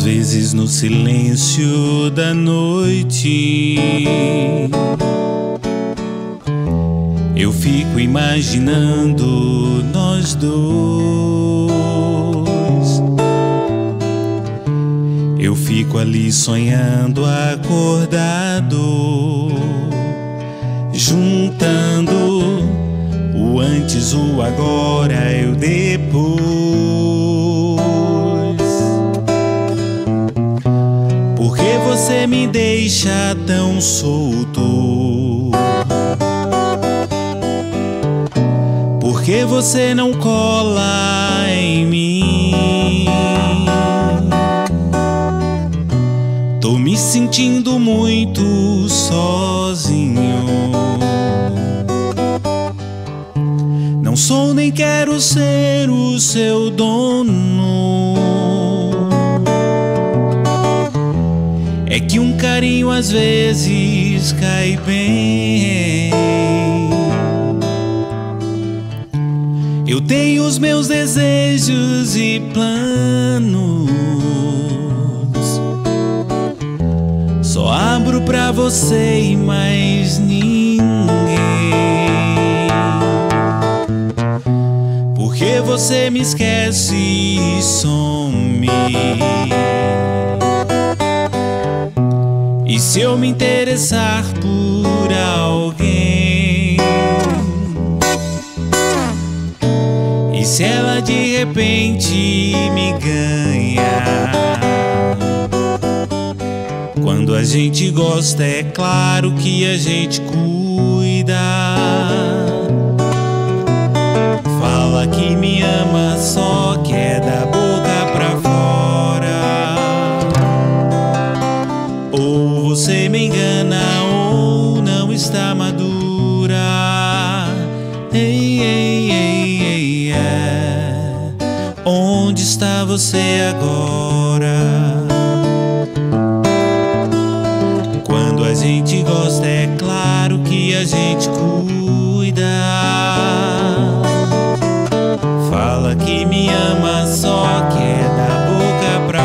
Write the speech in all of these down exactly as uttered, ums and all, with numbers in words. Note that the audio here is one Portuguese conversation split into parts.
vezes no silêncio da noite eu fico imaginando nós dois. Eu fico ali sonhando acordado, juntando o antes, o agora e o depois. Por que você me deixa tão solto? Por que você não cola em mim? Tô me sentindo muito sozinho. Não sou nem quero ser o seu dono. É que um carinho às vezes cai bem. Eu tenho os meus desejos e planos, só abro pra você e mais ninguém. Porque você me esquece e some. E se eu me interessar por alguém, e se ela de repente me ganha? Quando a gente gosta, é claro que a gente cuida. Fala que me ama, só que é da boca pra fora. Ou você me engana ou não está madura. Ei, ei, ei, ei, é. Onde está você agora? Quando a gente gosta, é claro que a gente cuida. Fala que me ama, só que é da boca pra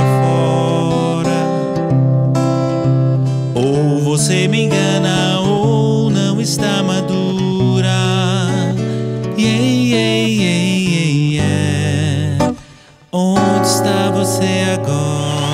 fora. Ou você me engana ou não está madura. Yeah, yeah, yeah, yeah, yeah. Onde está você agora?